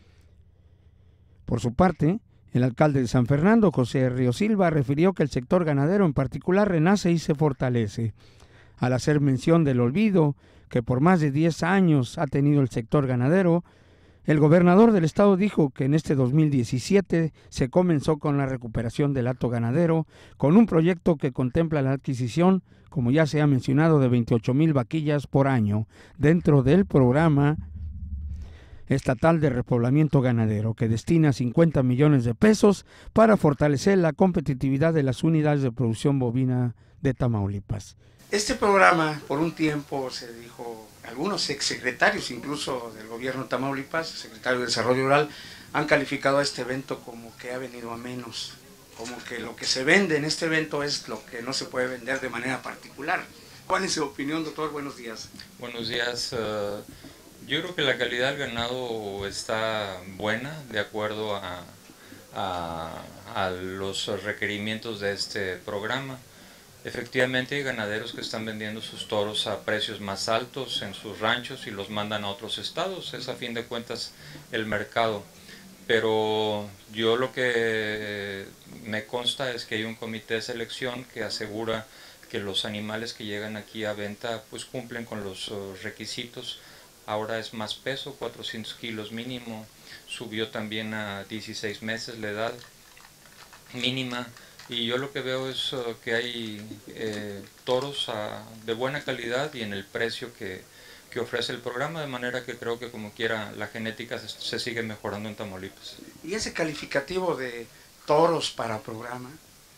Speaker 4: Por su parte, el alcalde de San Fernando, José Río Silva, refirió que el sector ganadero en particular renace y se fortalece, al hacer mención del olvido que por más de diez años ha tenido el sector ganadero. El gobernador del estado dijo que en este dos mil diecisiete se comenzó con la recuperación del hato ganadero, con un proyecto que contempla la adquisición, como ya se ha mencionado, de veintiocho mil vaquillas por año, dentro del programa estatal de repoblamiento ganadero, que destina cincuenta millones de pesos para fortalecer la competitividad de las unidades de producción bovina de Tamaulipas.
Speaker 3: Este programa, por un tiempo, se dijo, algunos exsecretarios incluso del gobierno de Tamaulipas, secretario de Desarrollo Rural, han calificado a este evento como que ha venido a menos, como que lo que se vende en este evento es lo que no se puede vender de manera particular. ¿Cuál es su opinión, doctor? Buenos días.
Speaker 19: Buenos días. Uh, yo creo que la calidad del ganado está buena, de acuerdo a, a, a los requerimientos de este programa. Efectivamente hay ganaderos que están vendiendo sus toros a precios más altos en sus ranchos y los mandan a otros estados, es a fin de cuentas el mercado. Pero yo lo que me consta es que hay un comité de selección que asegura que los animales que llegan aquí a venta pues cumplen con los uh, requisitos. Ahora es más peso, cuatrocientos kilos mínimo, subió también a dieciséis meses la edad mínima, y yo lo que veo es uh, que hay eh, toros uh, de buena calidad y en el precio que, que ofrece el programa, de manera que creo que como quiera la genética se, se sigue mejorando en Tamaulipas.
Speaker 3: ¿Y ese calificativo de toros para programa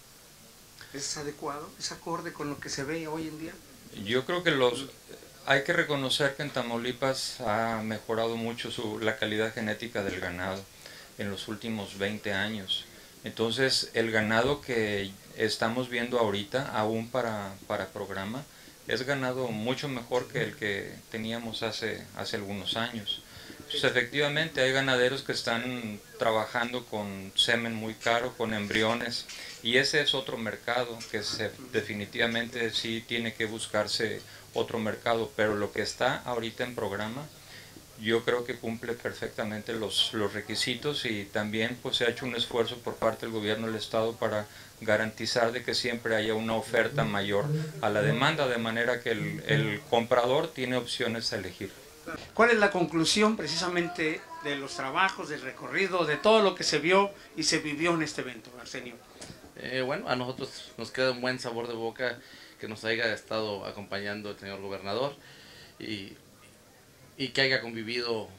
Speaker 3: es adecuado, es acorde con lo que se ve hoy en día?
Speaker 19: Yo creo que los... Hay que reconocer que en Tamaulipas ha mejorado mucho su, la calidad genética del ganado en los últimos veinte años. Entonces el ganado que estamos viendo ahorita, aún para, para programa, es ganado mucho mejor que el que teníamos hace, hace algunos años. Entonces, efectivamente hay ganaderos que están trabajando con semen muy caro, con embriones, y ese es otro mercado que se, definitivamente sí tiene que buscarse otro mercado, pero lo que está ahorita en programa yo creo que cumple perfectamente los, los requisitos, y también pues se ha hecho un esfuerzo por parte del gobierno del estado para garantizar de que siempre haya una oferta mayor a la demanda, de manera que el, el comprador tiene opciones a elegir.
Speaker 3: ¿Cuál es la conclusión precisamente de los trabajos, del recorrido, de todo lo que se vio y se vivió en este evento, Arsenio?
Speaker 5: Eh, bueno, a nosotros nos queda un buen sabor de boca que nos haya estado acompañando el señor gobernador y, y que haya convivido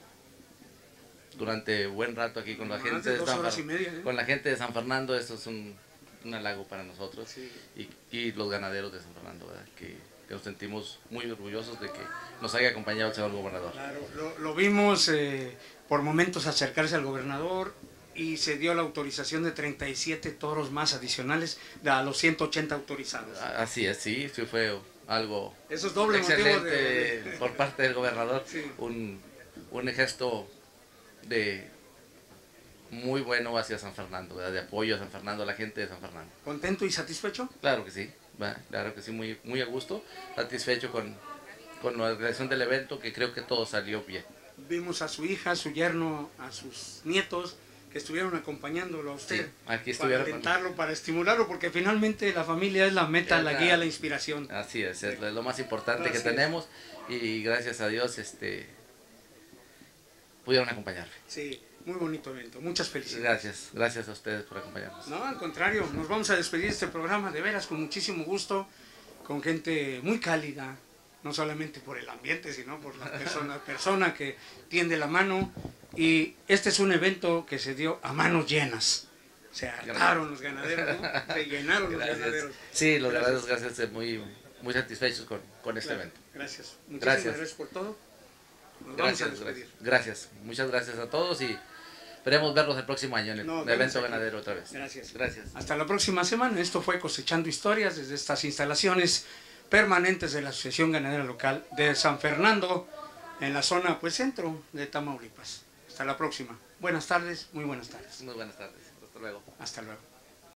Speaker 5: durante buen rato aquí con la gente de San, media, ¿eh? con la gente de San Fernando. Esto es un, un halago para nosotros, sí. y, y los ganaderos de San Fernando, ¿verdad? Que, que nos sentimos muy orgullosos de que nos haya acompañado el señor gobernador.
Speaker 3: Claro, lo, lo vimos eh, por momentos acercarse al gobernador, y se dio la autorización de treinta y siete toros más adicionales a los ciento ochenta autorizados.
Speaker 5: Así es, sí, sí fue algo
Speaker 3: Eso es doble
Speaker 5: excelente
Speaker 3: de...
Speaker 5: por parte del gobernador,
Speaker 3: sí.
Speaker 5: un, un gesto de muy bueno hacia San Fernando, ¿verdad? De apoyo a San Fernando, a la gente de San Fernando.
Speaker 3: ¿Contento y satisfecho?
Speaker 5: Claro que sí, ¿verdad? Claro que sí, muy, muy a gusto, satisfecho con, con la organización del evento, que creo que todo salió bien.
Speaker 3: Vimos a su hija, a su yerno, a sus nietos, que estuvieron acompañándolo a usted, sí, aquí para alentarlo, para estimularlo, porque finalmente la familia es la meta, es la, la guía, la inspiración.
Speaker 5: Así es, es lo más importante así que tenemos, y gracias a Dios este, pudieron acompañarme.
Speaker 3: Sí, muy bonito evento, muchas felicidades.
Speaker 5: Gracias, gracias a ustedes por acompañarnos.
Speaker 3: No, al contrario, nos vamos a despedir de este programa de veras con muchísimo gusto, con gente muy cálida, no solamente por el ambiente, sino por la persona, persona que tiende la mano. Y este es un evento que se dio a manos llenas. Se hartaron los ganaderos, ¿no? Se llenaron los
Speaker 5: gracias.
Speaker 3: ganaderos.
Speaker 5: Sí, los ganaderos, gracias, muy, muy satisfechos con, con este
Speaker 3: claro,
Speaker 5: evento.
Speaker 3: Gracias. Muchísimas
Speaker 5: gracias.
Speaker 3: gracias por todo. Nos
Speaker 5: gracias,
Speaker 3: vamos a despedir.
Speaker 5: Gracias. Muchas gracias a todos y esperemos verlos el próximo año en el
Speaker 3: no,
Speaker 5: evento ganadero otra vez.
Speaker 3: Gracias.
Speaker 5: Gracias.
Speaker 3: Hasta la próxima semana. Esto fue Cosechando Historias desde estas instalaciones permanentes de la Asociación Ganadera Local de San Fernando, en la zona pues centro de Tamaulipas. Hasta la próxima. Buenas tardes, muy buenas tardes.
Speaker 5: Muy buenas tardes. Hasta luego.
Speaker 3: Hasta luego.